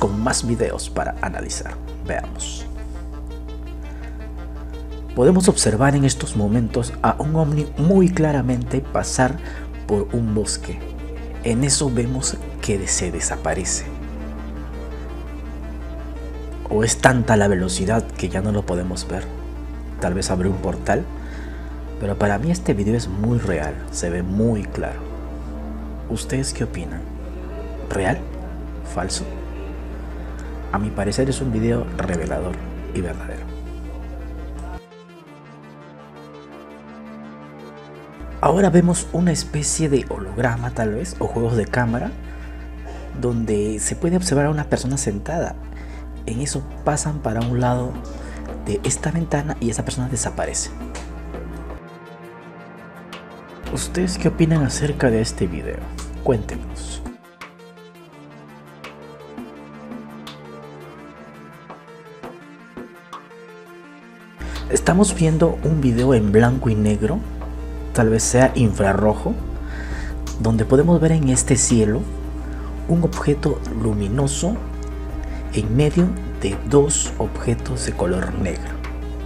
con más videos para analizar. Veamos. Podemos observar en estos momentos a un ovni muy claramente pasar por un bosque. En eso vemos que se desaparece. O es tanta la velocidad que ya no lo podemos ver. Tal vez abrió un portal. Pero para mí este video es muy real, se ve muy claro. ¿Ustedes qué opinan? ¿Real? ¿Falso? A mi parecer es un video revelador y verdadero. Ahora vemos una especie de holograma tal vez, o juegos de cámara, donde se puede observar a una persona sentada. En eso pasan para un lado de esta ventana y esa persona desaparece. ¿Ustedes qué opinan acerca de este video? Cuéntenos. Estamos viendo un video en blanco y negro, tal vez sea infrarrojo, donde podemos ver en este cielo un objeto luminoso en medio de dos objetos de color negro.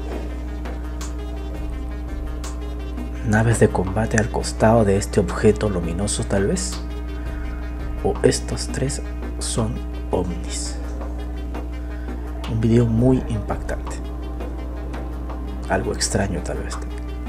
Naves de combate al costado de este objeto luminoso tal vez, o estos tres son ovnis. Un video muy impactante, algo extraño tal vez.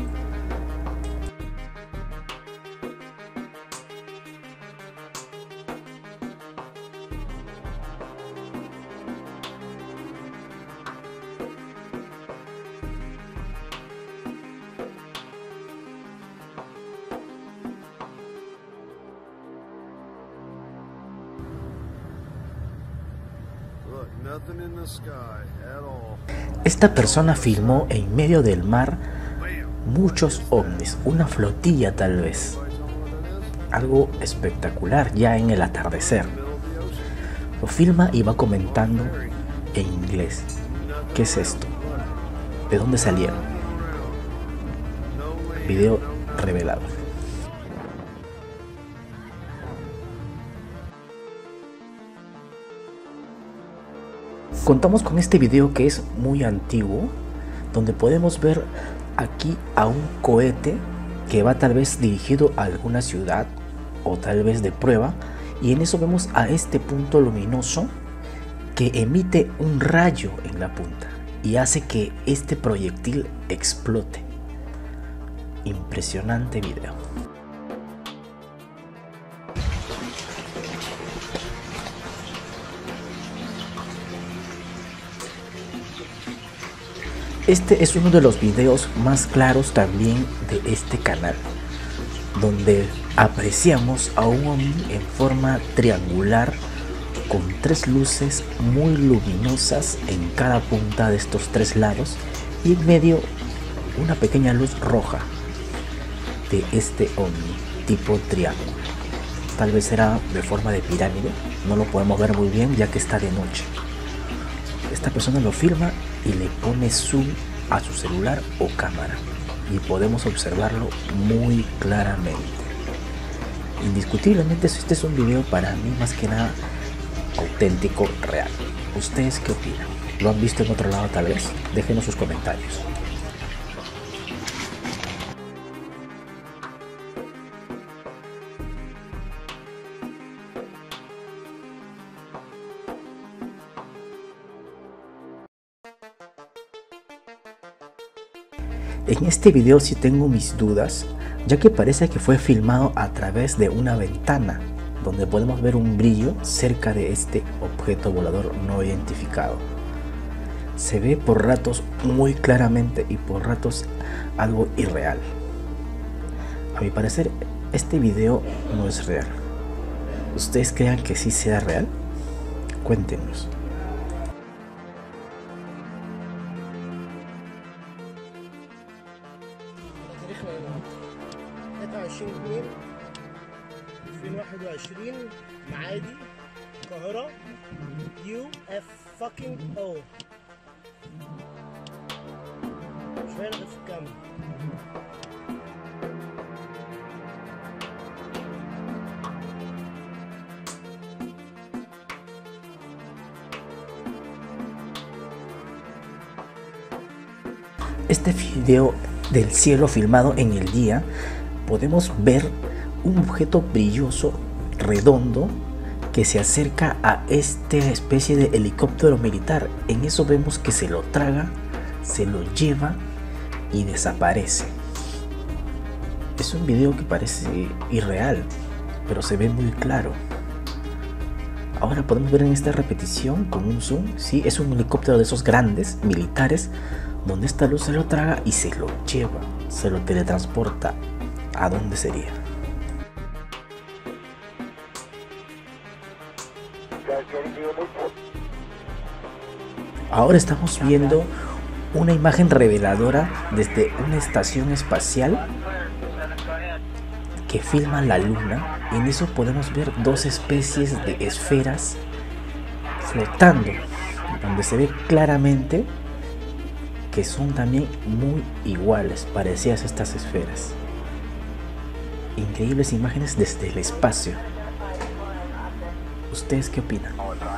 Esta persona filmó en medio del mar muchos ovnis, una flotilla tal vez. Algo espectacular ya en el atardecer. Lo filma y va comentando en inglés. ¿Qué es esto? ¿De dónde salieron? Video revelado. Contamos con este video que es muy antiguo, donde podemos ver aquí a un cohete que va tal vez dirigido a alguna ciudad o tal vez de prueba, y en eso vemos a este punto luminoso que emite un rayo en la punta y hace que este proyectil explote. Impresionante video. Este es uno de los videos más claros también de este canal, donde apreciamos a un ovni en forma triangular con tres luces muy luminosas en cada punta de estos tres lados y en medio una pequeña luz roja de este ovni tipo triángulo. Tal vez será de forma de pirámide, no lo podemos ver muy bien ya que está de noche. Esta persona lo filma y le pone zoom a su celular o cámara y podemos observarlo muy claramente. Indiscutiblemente este es un video para mí más que nada auténtico, real. ¿Ustedes qué opinan? ¿Lo han visto en otro lado tal vez? Déjenos sus comentarios. En este video sí tengo mis dudas, ya que parece que fue filmado a través de una ventana, donde podemos ver un brillo cerca de este objeto volador no identificado. Se ve por ratos muy claramente y por ratos algo irreal. A mi parecer, este video no es real. ¿Ustedes creen que sí sea real? Cuéntenos. معادي القاهرة UFO مش باين غير في الكاميرا. este video del cielo filmado en el día, podemos ver un objeto brilloso, redondo, que se acerca a esta especie de helicóptero militar. En eso vemos que se lo traga, se lo lleva y desaparece. Es un video que parece irreal, pero se ve muy claro. Ahora podemos ver en esta repetición con un zoom, sí, es un helicóptero de esos grandes, militares, donde esta luz se lo traga y se lo lleva, se lo teletransporta. ¿A dónde sería? Ahora estamos viendo una imagen reveladora desde una estación espacial que filma la luna. En eso podemos ver dos especies de esferas flotando, donde se ve claramente que son también muy iguales, parecidas a estas esferas. Increíbles imágenes desde el espacio. ¿Ustedes qué opinan?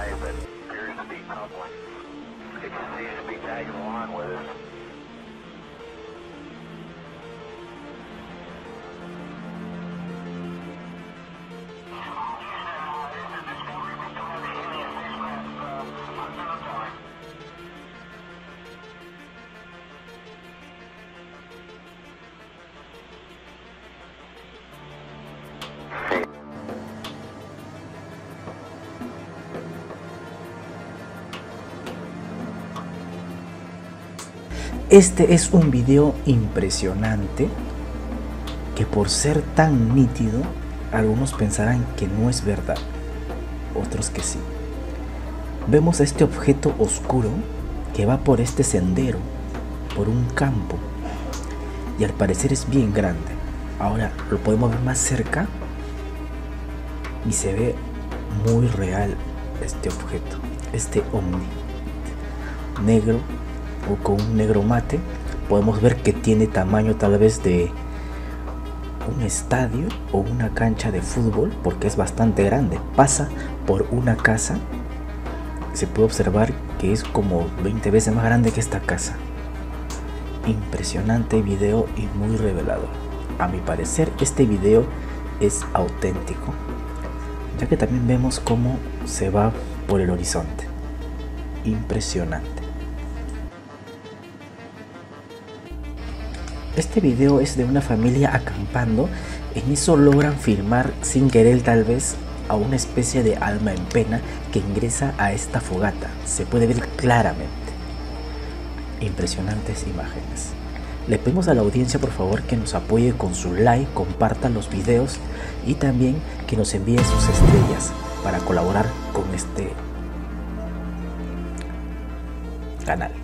Este es un video impresionante que, por ser tan nítido, algunos pensarán que no es verdad, otros que sí. Vemos a este objeto oscuro que va por este sendero, por un campo, y al parecer es bien grande. Ahora lo podemos ver más cerca y se ve muy real este objeto, este ovni negro o con un negro mate. Podemos ver que tiene tamaño tal vez de un estadio o una cancha de fútbol, porque es bastante grande. Pasa por una casa, se puede observar que es como 20 veces más grande que esta casa. Impresionante video y muy revelador. A mi parecer este video es auténtico, ya que también vemos cómo se va por el horizonte. Impresionante. Este video es de una familia acampando. En eso logran filmar sin querer tal vez a una especie de alma en pena que ingresa a esta fogata. Se puede ver claramente. Impresionantes imágenes. Le pedimos a la audiencia por favor que nos apoye con su like, compartan los videos y también que nos envíe sus estrellas para colaborar con este canal.